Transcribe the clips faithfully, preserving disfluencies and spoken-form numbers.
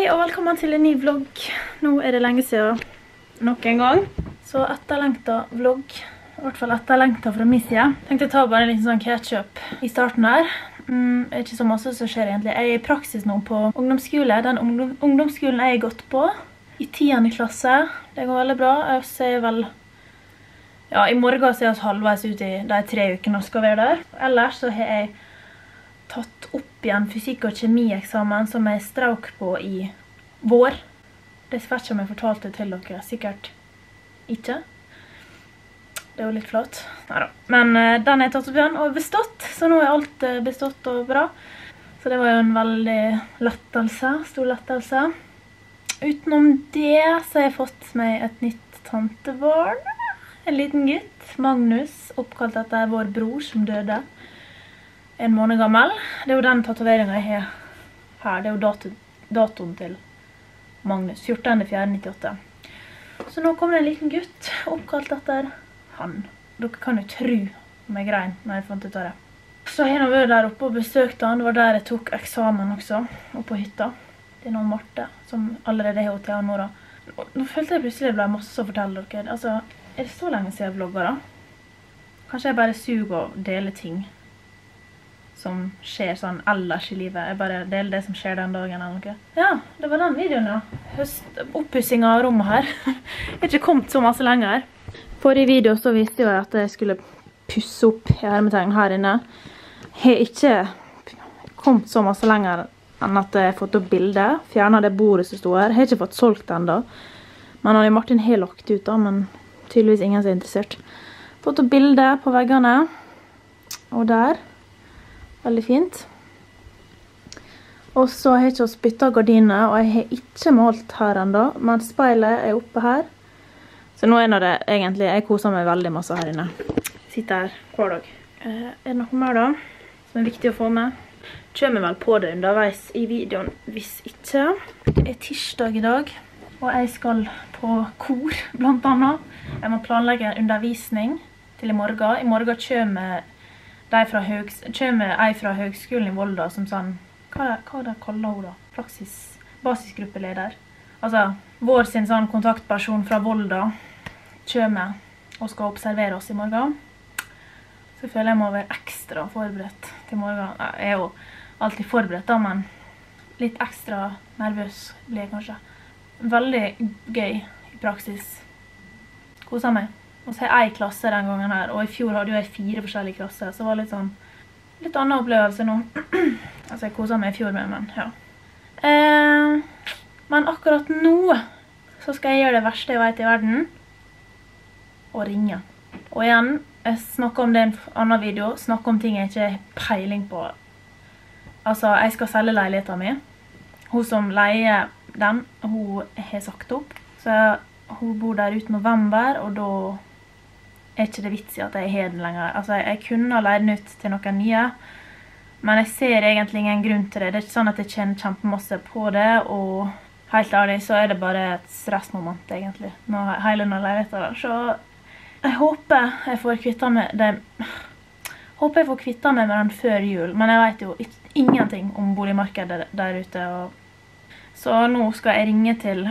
Hei og velkommen til en ny vlogg. Nå er det lenge siden nok en gang. Så etterlengtet vlogg, i hvert fall etterlengtet fra min side. Jeg tenkte ta bare en liten sånn catch-up i starten her. Mm, det er ikke så masse som skjer egentlig. Jeg er i praksis nå på ungdomsskole. Den ungdom, ungdomsskolen jeg har gått på i tiende klasse. Det går veldig bra. Jeg ser vel... Ja, i morgen ser jeg oss halvveis ut i de tre ukene og skal være der. Ellers så har jeg tatt opp igjen fysikk- og kjemieksamen som jeg strauk på i vår. Det er svært som jeg fortalte til dere, sikkert ikke. Det er jo litt flott. Neida. Men uh, den har jeg tatt opp igjen og bestått, så nå er alt uh, bestått og bra. Så det var jo en veldig lettelse, stor lettelse. Utenom det så har jeg fått meg et nytt tantebarn. En liten gutt, Magnus, oppkalt etter vår bror som døde. En måned gammel. Det er jo den tatoveringen jeg har her. Det er jo dato, datoen til Magnus. fjortende fjerde nittiåtte. Så nå kommer det en liten gutt, oppkalt etter han. Dere kan jo tro om jeg grein når jeg fant ut av det. Så har jeg nå vært der oppe og besøkt han. Det var der jeg tok eksamen også, oppe på hytta. Det er noen Marte, som allerede har til han nå da. Nå følte jeg plutselig det ble masse å fortelle dere. Altså, er det så lenge siden jeg vlogger da? Kanskje jeg bare suger og deler ting som skjer sånn ellers i livet. Jeg bare deler det som skjer den dagen eller noe. Ja, det var den videoen da. Høst, oppussing av rommet her. Jeg har ikke kommet så masse lenger. Forrige video så viste jeg at jeg skulle pusse opp i hermetegn her inne. Jeg har ikke kommet så masse lenger enn at jeg har fått opp bildet. Fjernet det bordet som stod her. Jeg har ikke fått solgt den da. Men han og Martin har lagt ut da, men tydeligvis ingen som er interessert. Fått opp bildet på veggene. Og der. Veldig fint. Og så har jeg ikke spyttet gardiner, og jeg har ikke målt her enda, men speilet er oppe her. Så nå er det egentlig, jeg koser meg veldig masse her inne. Jeg sitter her hver dag. Eh, er det noe mer da, som er viktig å få med? Kjører vel på det underveis i videoen, hvis ikke. Det er tirsdag i dag, og jeg skal på kor, blant annet. Jeg må planlegge en undervisning til i morgen. I morgen kommer de fra høgs, kommer jeg fra høgskolen i Volda som sånn, hva, hva det kaller hun da? Praksis, basisgruppeleder. Altså, vår sin sånn kontaktperson fra Volda kommer og skal observere oss i morgen. Så føler jeg må være ekstra forberedt til morgen. Jeg er jo alltid forberedt da, men litt ekstra nervøs blir jeg kanskje. Veldig gøy i praksis. Koser meg. Og så har jeg en klasse den gangen her, og i fjor hadde jeg fire forskjellige klasser, så det var litt sånn, litt annen opplevelse nå. Altså, jeg koset meg i fjor med, men ja. Eh, men akkurat nå, så skal jeg gjøre det verste jeg vet i verden, og ringe. Og igjen, jeg snakker om det i en annen video, snakker om ting jeg ikke har peiling på. Altså, jeg skal selge leiligheten min. Hun som leier den, hun har sagt opp, så hun bor der ut november, og da er ikke det vits i at jeg har den lenger. Altså, jeg kunne ha leid den ut til noen nye, men jeg ser egentlig ingen grunn til det. Det er ikke sånn at jeg tjener kjempemasse på det, og helt ærlig så er det bare et stressmoment egentlig, når hele denne leiligheten der. Så jeg håper jeg får kvittet med det. Håper jeg får kvittet meg med den før jul, men jeg vet jo ingenting om boligmarkedet der ute. Og... Så nå skal jeg ringe til...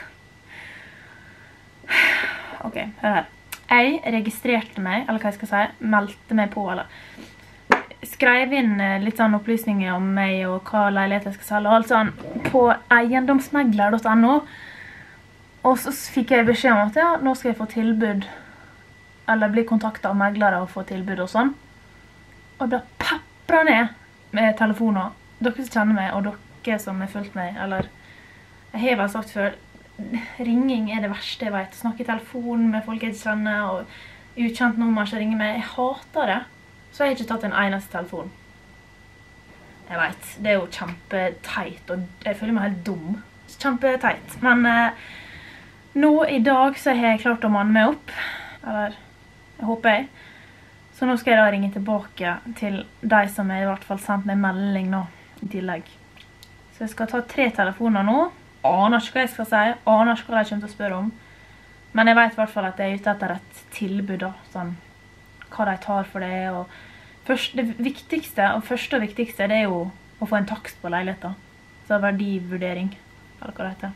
Ok, hør her. Jeg registrerte meg, eller hva jeg skal si, meldte meg på, eller skrev inn litt sånn opplysninger om meg og hva leilighet jeg skal selge, og alt sånn på eiendomsmegler punktum no. Og så fikk jeg beskjed om at ja, nå skal jeg få tilbud, eller bli kontaktet av meglere og få tilbud og sånn. Og jeg ble peppret ned med telefoner. Dere som kjenner meg, og dere som har fulgt meg, eller jeg har vel sagt før, ringing er det verste jeg vet. Snakke i telefon med folk jeg ikke kjenner, og ukjent nummer som ringer meg. Jeg hater det. Så jeg har ikke tatt en eneste telefon. Jeg vet, det er jo kjempeteit, og jeg føler meg helt dum. Kjempeteit. Men eh, nå i dag så har jeg klart å manne meg opp. Eller, jeg håper jeg. Så nå skal jeg da ringe tilbake til de som har i hvert fall sendt meg melding nå, i tillegg. Så jeg skal ta tre telefoner nå. Aner ikke hva jeg skal si, aner ikke hva jeg kommer til å spørre om. Men jeg vet i hvert fall at jeg er ute etter et tilbud da, sånn, hva de tar for det. Og først, det viktigste, og første og viktigste, det er jo å få en takst på leiligheten. Så verdivurdering. eller hva det heter.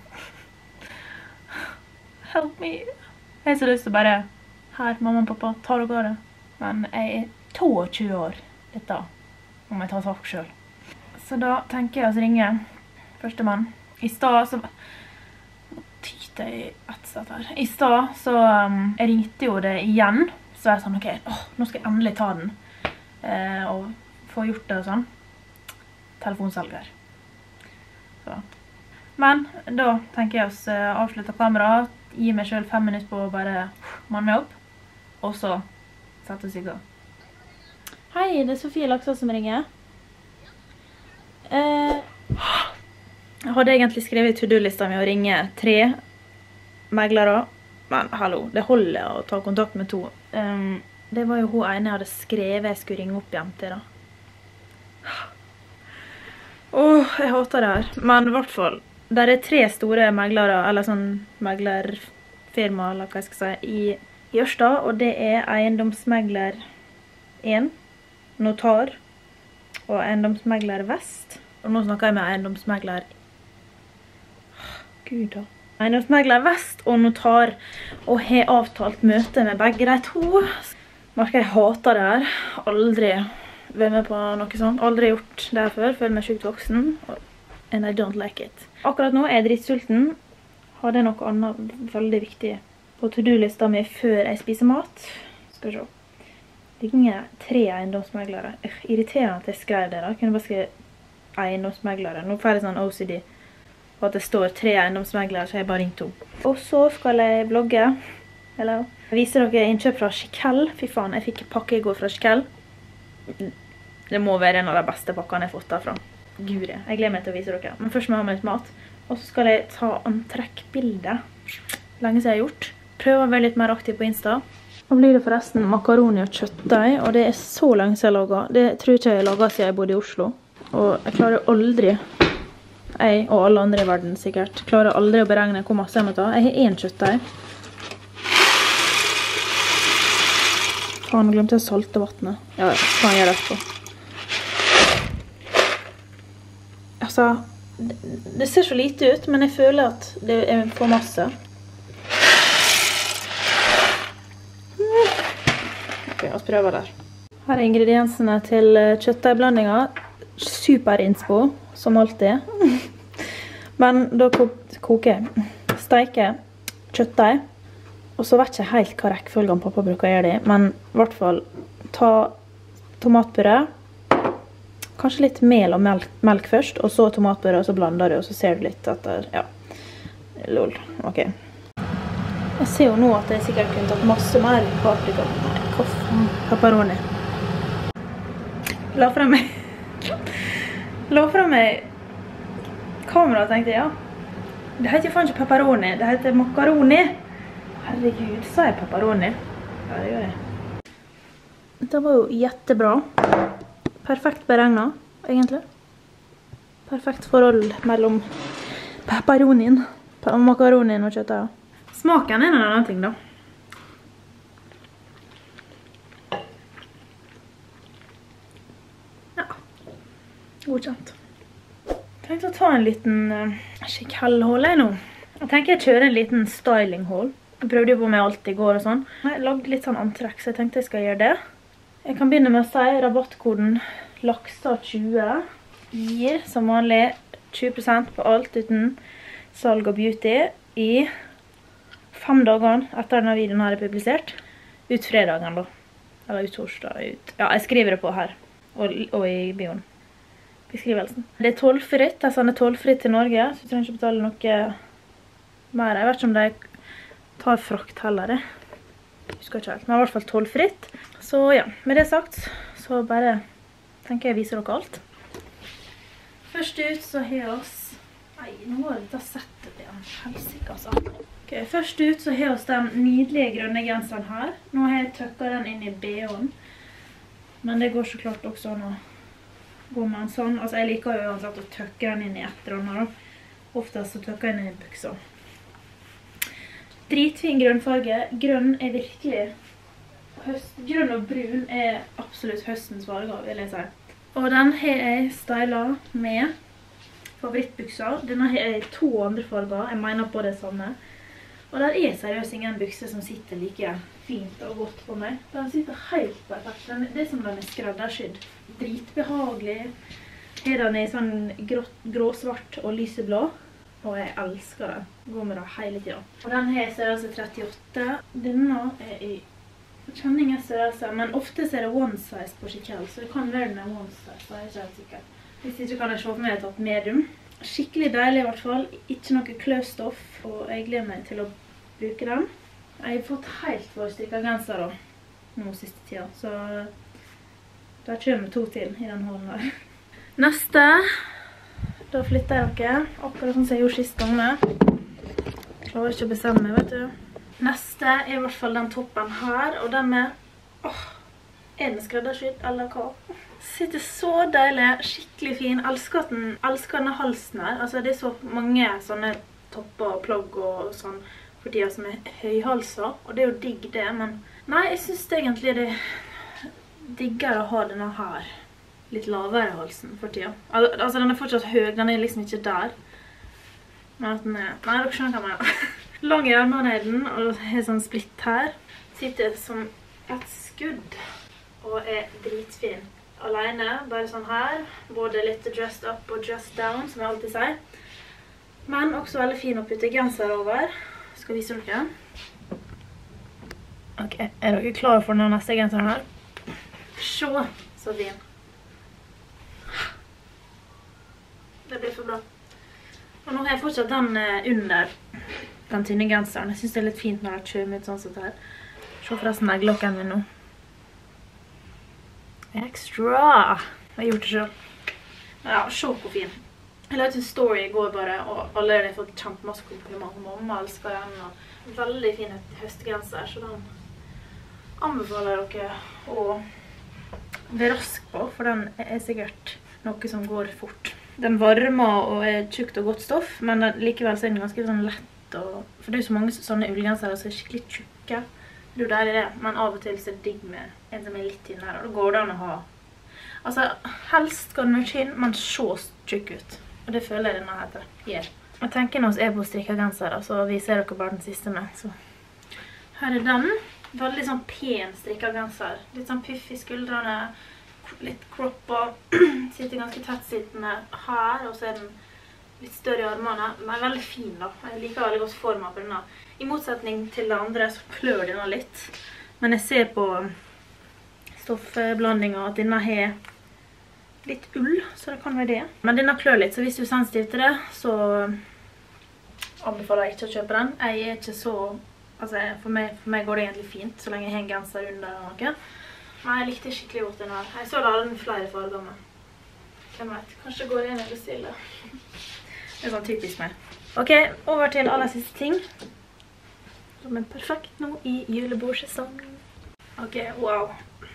Help me. Jeg har så lyst til å bare, her, mamma og pappa, ta dere av det. Men jeg er tjueto år, dette må jeg ta tak selv. Så da tenker jeg å ringe første mann. I sted så... Nå tyter jeg et sted her. I sted så um, jeg ringte jo det igjen. Så jeg sånn, ok, åh, nå skal jeg endelig ta den. Eh, og få gjort det og sånn. Telefonselger. Så. Men da tenker jeg å avslutte kameraet, gi meg selv fem minutter på å bare manne meg opp, og så sette oss i gang. Hei, det er Sofie Laksa som ringer. Eh, jeg hadde egentlig skrevet i to-do-lista med å ringe tre meglere, men hallo, det holder å ta kontakt med to. Um, det var jo hun ene jeg hadde skrevet jeg skulle ringe opp hjem til da. Åh, jeg hater det her. Men i hvert fall, der er tre store meglere, eller sånn meglerfirma, eller hva jeg skal si, i, i Ørsta, og det er eiendomsmegler én, notar, og eiendomsmegler vest. Og nå snakker jeg med eiendomsmegler... Gud da. Eiendomsmegler vest og notar, og har avtalt møte med begge de to. Merker jeg hater det her. Aldri vært med på noe sånt. Aldri gjort det her før. Føler meg sykt voksen. And I don't like it. Akkurat nå er jeg dritsulten. Har det noe annet veldig viktig på to-do-lista mi før jeg spiser mat? Skal vi se. Det ringer tre eiendomsmeglere. Irriterende at jeg skrev det da. Jeg kunne bare skrive eiendomsmeglere. Nå får jeg sånn O C D. Og at det står tre eiendomsmeglere, så jeg bare ringt to. Og så skal jeg vlogge. Hello. Jeg viser dere innkjøp fra Skikell. Fy faen, jeg fikk pakke i går fra Skikell. Det må være en av de beste pakkene jeg har fått derfra. Guri, jeg gleder meg til å vise dere. Men først må jeg ha med litt mat. Og så skal jeg ta antrekkbilde. Lenge siden jeg har gjort. Prøver å være litt mer aktiv på Insta. Nå blir det forresten makaroni og kjøttdeig, og det er så lenge siden jeg lager. Det tror ikke jeg laget siden jeg bodde i Oslo. Og jeg klarer aldri, jeg og alle andre i verden sikkert, klarer aldri å beregne hvor masse jeg må ta. Jeg har én kjøttdeig. Faen, jeg glemte å salte vattnet. Ja, ja, faen gjør det etterpå. Altså, det, det ser så lite ut, men jeg føler at det er for masse. Ok, la oss prøve der. Her er ingrediensene til kjøttdeigblandinga. Super innspo, som alltid. Men da koker jeg, steker kjøttdeig. Og så vet jeg ikke helt hva rekkefølgen pappa bruker å gjøre det. Men i hvert fall, ta tomatpuré. Kanskje litt mel og melk, melk først, og så tomatpuré, og så blander du, og så ser du litt etter, ja. Lol, ok. Jeg ser jo nå at jeg sikkert kunne tatt masse mer paprika. Nei, hva faen? Pepperoni. La fra meg. La fra meg kamera, tenkte jeg, ja. Det heter jo faen ikke pepperoni, det heter makaroni. Herregud, sa jeg pepperoni? Ja, det gjør jeg. Det var jo jättebra. Perfekt beregnet, egentlig. Perfekt forhold mellom pepperonien, makaronien og kjøttet. Smaken er en annen ting, da. Ja, godkjent. Jeg tenkte å ta en liten uh, Skikell-haul nå. Jeg tenker jeg kjører en liten styling-haul. Jeg prøvde jo på meg alt i går og sånn. Jeg lagde litt sånn antrekk, så jeg tenkte jeg skal gjøre det. Jeg kan begynne med å si rabattkoden laksa tjue gir som vanlig tjue prosent på alt uten salg og beauty i fem dager etter denne videoen her er publisert. Ut fredagen da. Eller ut torsdag. Ut. Ja, jeg skriver det på her. Og, og i bioen. Beskrivelsen. Det er tollfritt. Jeg sender tollfritt til Norge, så jeg trenger ikke betale noe mer. Jeg vet ikke om de tar frakt heller det. Jeg husker ikke helt, men i hvert fall tollfritt. Så ja, med det sagt, så bare tenker jeg viser dere alt. Først ut så har jeg oss... Nei, nå var det litt settet igjen. Helsik, altså. Ok, først ut så har vi den nydelige grønne genseren her. Nå har jeg tøkket den inn i B H-en. Men det går så klart også an å gå med en sånn. Altså, jeg liker jo uansett å tøkke den inn i etterhånden da. Oftest så tøkker jeg den inn i buksa. Dritfin grønnfarge. Grønn er virkelig... Høst, grønn og brun er absolutt høstens farger, vil jeg si. Og den har jeg stylet med favorittbukser. Denne er i to andre farger, jeg mener på det samme. Og der er seriøst ingen bukser som sitter like fint og godt på meg. Den sitter helt perfekt. Den, det er som den er skredderskydd. Dritbehagelig. Her den er sånn grå, gråsvart og lyseblå. Og jeg elsker den. Går med den hele tiden. Og den her er størrelse trettiåtte. Denne er i jeg kjenner ingen størrelse, men ofte er det one size på skikkelig, så det kan være den er one size, så er jeg ikke helt sikker. Hvis ikke kan jeg se for meg at jeg har tatt medium. Skikkelig deilig i hvert fall. Ikke noe kløstoff, og jeg gleder meg til å bruke den. Jeg har fått helt for strikket genser da, nå siste tida, så der kommer to til i den hånden der. Neste, da flytter jeg dere, akkurat sånn som jeg gjorde sist gang med. Klarer ikke å bestemme meg, vet du. Neste er i hvert fall den toppen her, og den er, åh, er den skredderskydd, eller hva? Sitter så deilig, skikkelig fin, elsker den, elsker denne halsen her. Altså det er så mange sånne topper og plagg og sånn, for de som er høyhalser, og det er jo digg det, men nei, jeg synes egentlig det digger å ha denne her litt lavere i halsen for tida. Al altså den er fortsatt høy, den er liksom ikke der. Men at den er, nei, dere skjønner hva jeg mener. Lang i armene er den, og har sånn splitt her. Sitter som et skudd, og er dritfin. Alene, bare sånn her, både litt dressed up og dressed down, som jeg alltid sier. Men også veldig fin å putte genser over. Skal vise dere. Ok, er dere klare for den neste genseren her? Se, så fin. Det blir for bra. Og nå har jeg fortsatt den under den tynne genseren. Jeg synes det er litt fint når det kommer ut sånn som det her. Se forresten den glokken min nå. Extra! Jeg har gjort det selv. Ja, se hvor fin. Jeg la ut en story i går bare, og allerede har jeg fått kjempemasse kompliment. Mamma elsker den, og veldig fin høstgenser, så den anbefaler jeg dere å være rask på, for den er sikkert noe som går fort. Den varmer og er tjukt og godt stoff, men likevel så er den ganske sånn lett, og, for det er jo så mange sånne ullgensere som er skikkelig tjukke. Det er jo deilig det, men av og til så er det digg med en som er litt tynnere, og da går det an å ha. Altså, helst skal den være tynn, men så tjukk ut. Og det føler jeg denne heter. Gjør. Jeg tenker når vi er på strikket genser, så viser dere bare den siste med. Så. Her er den. Veldig sånn pen strikket genser. Litt sånn puff i skuldrene. Litt crop og sitter ganske tett sittende her. Og så er den litt større i armene. Den er veldig fin da. Jeg liker veldig godt formen på denne. I motsetning til det andre så klør denne litt. Men jeg ser på stoffblandingen at denne har litt ull, så det kan være det. Men denne klør litt, så hvis du er sensitiv til det, så anbefaler jeg ikke å kjøpe den. Jeg er ikke så, altså for meg, for meg går det egentlig fint, så lenge jeg har en genser under eller noe. Men jeg likte skikkelig godt den her. Jeg så da den flere farger med. Hvem vet, kanskje går det inn eller stille. Det er sånn typisk meg. Ok, over til aller siste ting. Som er perfekt nå i julebordsesong. Ok, wow.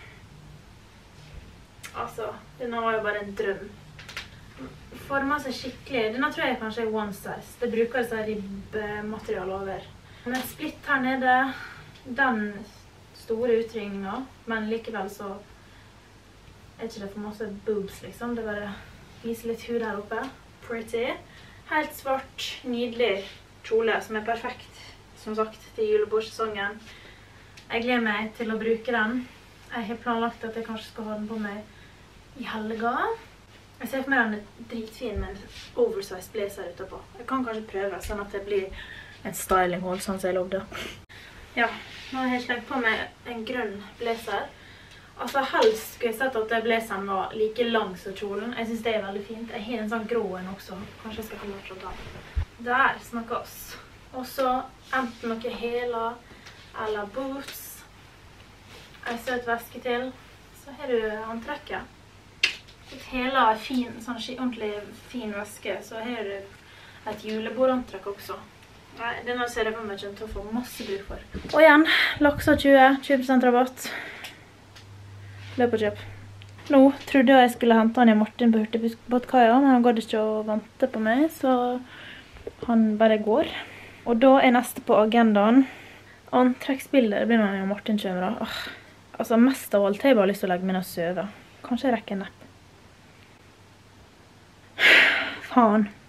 Altså, denne var jo bare en drøm. Former seg skikkelig. Denne tror jeg kanskje er one size. Det bruker seg ribbmateriale over. Men splitt her nede, den store utringningen, men likevel så er ikke det for masse boobs liksom. Det bare viser litt hud her oppe. Pretty. Helt svart, nydelig kjole som er perfekt, som sagt, til julebordsesongen. Jeg gleder meg til å bruke den. Jeg har planlagt at jeg kanskje skal ha den på meg i helga. Jeg ser for meg den er dritfin med en oversized blazer utenpå. Jeg kan kanskje prøve, sånn at det blir en styling-hold, sånn som jeg lovde. Ja, nå har jeg slengt på meg en grønn blazer. Altså helst skulle jeg sett at blazeren var like lang som kjolen. Jeg synes det er veldig fint. Jeg har en sånn grå en også. Kanskje jeg skal komme til å ta. Der snakkes. Og så enten noen hæler eller boots. En søt veske til. Så har du antrekket. Et hele fin, sånn ordentlig fin veske. Så har du et julebordantrekk også. Nei, denne ser jeg på meg til å få masse bruk for. Og igjen, laksa tjue, tjue prosent rabatt. Løp og kjøp. Nå trodde jeg jeg skulle hente han i Martin på Hurtigbåtkaia, men han gadd ikke å vente på meg, så han bare går. Og da er neste på agendaen antrekksbilder. Det blir når jeg Martin kommer da. Åh. Altså mest av alt har jeg bare lyst til å legge meg ned og søve. Kanskje jeg rekker en nepp. Faen.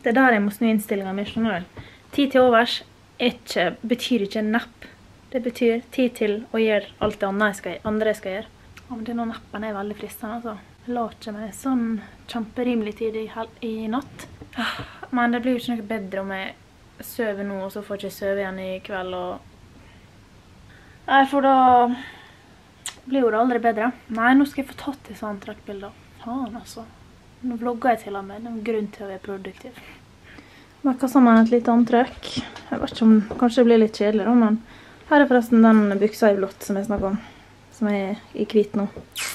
Det er der jeg må snu innstillingen min, skjønner du. Tid til overs er ikke, betyr ikke nepp. Det betyr tid til å gjøre alt det andre jeg skal, andre jeg skal gjøre. Ja, men denne neppen er veldig fristende, altså. Jeg lar ikke meg sånn kjemperimelig tid i, i natt. Men det blir jo ikke noe bedre om jeg søver nå, og så får jeg ikke søve igjen i kveld, og... Nei, for da blir jo det aldri bedre. Nei, nå skal jeg få tatt disse antrekkbilder. Faen, altså. Nå vlogger jeg til og med. Det er en grunn til å være produktiv. Merker sammen et lite antrekk. Jeg vet ikke om kanskje det blir litt kjedelig da, men her er forresten den buksa i blått som jeg snakker om. Som er i hvit nå.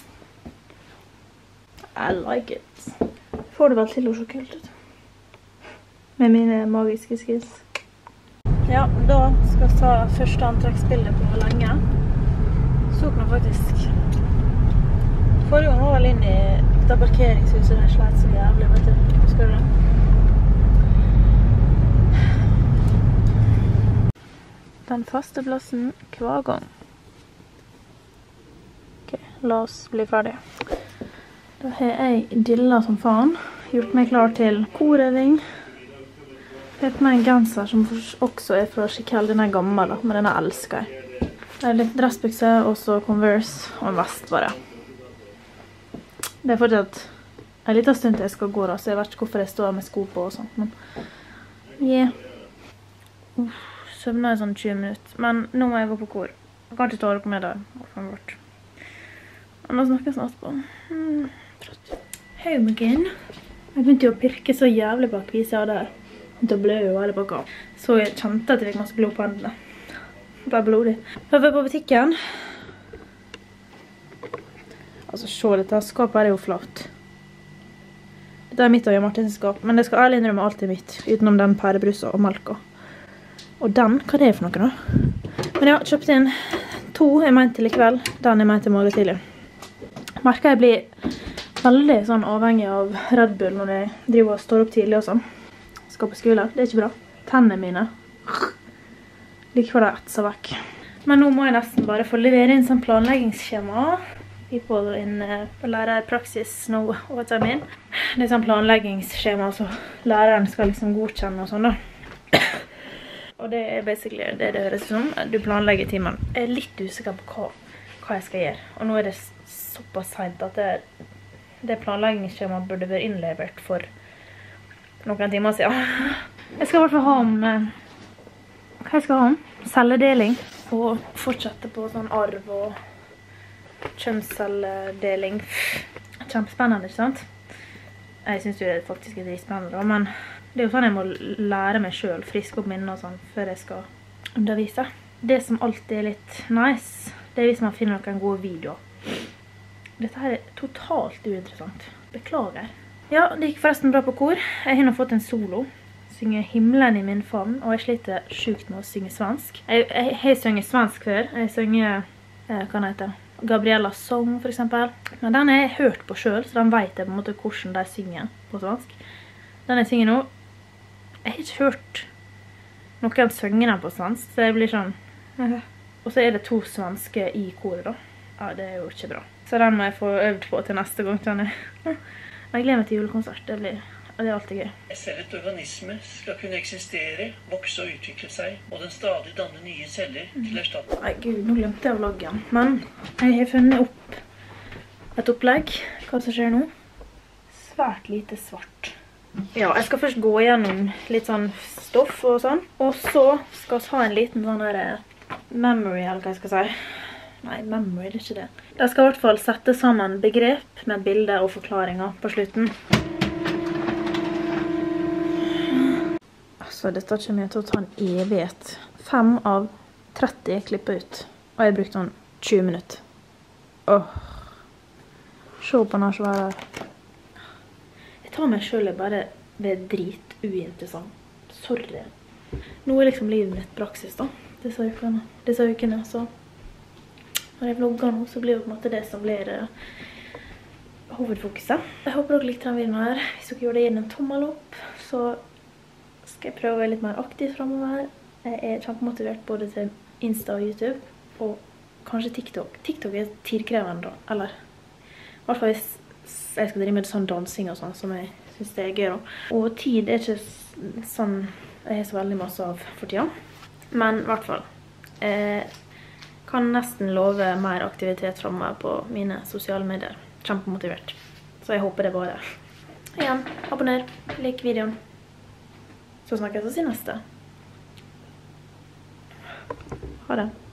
I like it. Får det vel til å se kult ut. Med mine magiske skills. Ja, da skal jeg ta første antrekksbilde på lenge. Så nå faktisk. Forrige gang var vel inn i det parkeringshuset der jeg sleit så jævlig, vet du. Husker du det? Den faste plassen hver gang. Ok, la oss bli ferdig. Da har jeg dillet som faen. Gjort meg klar til korøving. Jeg har på meg en genser som også er fra Chiquelle. Den er gammel, men den elsker jeg. Det er litt dressbukse, og så Converse og en vest bare. Det er fortsatt en liten stund til jeg skal gå da, så jeg vet ikke hvorfor jeg står med sko på og sånt, men... Yeah. Uff, søvner i sånn tjue minutter, men nå må jeg gå på kor. Jeg kan ikke ta dere med der, åpenbart. Og nå snakker jeg snart på. Hmm, trøtt. Home again. Jeg begynte jo å pirke så jævlig bak visa der. Det ble jo veldig bak av. Så jeg kjente at jeg fikk masse blod på hendene. Bare blodig. Jeg var på butikken. Altså, se, dette skapet er jo flatt. Dette er mitt og Jan Martins skap, men det skal ærlig innrømme alt er mitt, utenom den pærebrusa og melka. Og den, hva er det for noe da? Men ja, kjøpte inn to jeg mente til i kveld, den jeg mente i morgen tidlig. Merker jeg blir veldig sånn avhengig av Red Bull når jeg driver og står opp tidlig og sånn. Skal på skole, det er ikke bra. Tennene mine, like for det etser vekk. Men nå må jeg nesten bare få levere inn sånn planleggingsskjema. People in uh, lærer praksis know what I mean. Det er sånn planleggingsskjema, så læreren skal liksom godkjenne og sånn da. Og det er basically det det høres som. Du planlegger timen. Jeg er litt usikker på hva, hva jeg skal gjøre. Og nå er det såpass sent at det, det planleggingsskjemaet burde være innlevert for noen timer siden. Jeg skal i hvert fall ha om uh, hva jeg skal ha om. Celledeling. Og fortsette på sånn arv og kjønnscelledeling. Kjempespennende, ikke sant? Jeg synes jo det faktisk er dritspennende, men det er jo sånn jeg må lære meg selv, friske opp minner og sånn, før jeg skal undervise. Det som alltid er litt nice, det er hvis man finner noen gode videoer. Dette her er totalt uinteressant. Beklager. Ja, det gikk forresten bra på kor. Jeg har nå fått en solo. Synge himmelen i min favn, og jeg sliter sjukt med å synge svensk. Jeg, jeg, jeg synger svensk før. Jeg synger, eh, hva den heter, Gabriella Song for eksempel. Men den har jeg hørt på selv, så den vet jeg på en måte hvordan de synger på svensk. Den jeg synger nå, jeg har ikke hørt noen synge den på svensk, så det blir sånn... Og så er det to svenske i koret da. Ja, det er jo ikke bra. Så den må jeg få øvd på til neste gang, kjenner jeg. Jeg gleder meg til julekonsert, det blir... Og det er alltid gøy. Selv et organisme skal kunne eksistere, vokse og utvikle seg, og den stadig danner nye celler til erstatning. Nei, gud, nå glemte jeg vloggen. Men jeg har funnet opp et opplegg. Hva som skjer nå? Svært lite svart. Ja, jeg skal først gå gjennom litt sånn stoff og sånn. Og så skal vi ha en liten sånn her memory, eller hva jeg skal si. Nei, memory, det er ikke det. Jeg skal i hvert fall sette sammen begrep med bilder og forklaringer på slutten. Så dette kommer jeg til å ta en evighet. Fem av tretti klipper ut. Og jeg brukte noen tjue minutter. Åh. Se på den svære. Jeg tar meg selv bare ved drit uinteressant. Sorry. Nå er liksom livet mitt praksis da. Disse ukene. Disse ukene, så. Når jeg vlogger nå, så blir det på en måte det som blir uh, hovedfokuset. Jeg håper dere likte den videoen her. Hvis dere gjør det, gi den en tommel opp, så skal jeg prøve å være litt mer aktiv fremover. Jeg er kjempemotivert både til Insta og YouTube, og kanskje TikTok. TikTok er tidkrevende da, eller i hvert fall hvis jeg skal drive med sånn dansing og sånn, som jeg synes det er gøy da. Og tid er ikke sånn jeg har så veldig masse av for tida. Men i hvert fall, jeg kan nesten love mer aktivitet fremover på mine sosiale medier. Kjempemotivert. Så jeg håper det bare. Igjen, abonner, lik videoen. Så snakkes vi i neste. Ha det.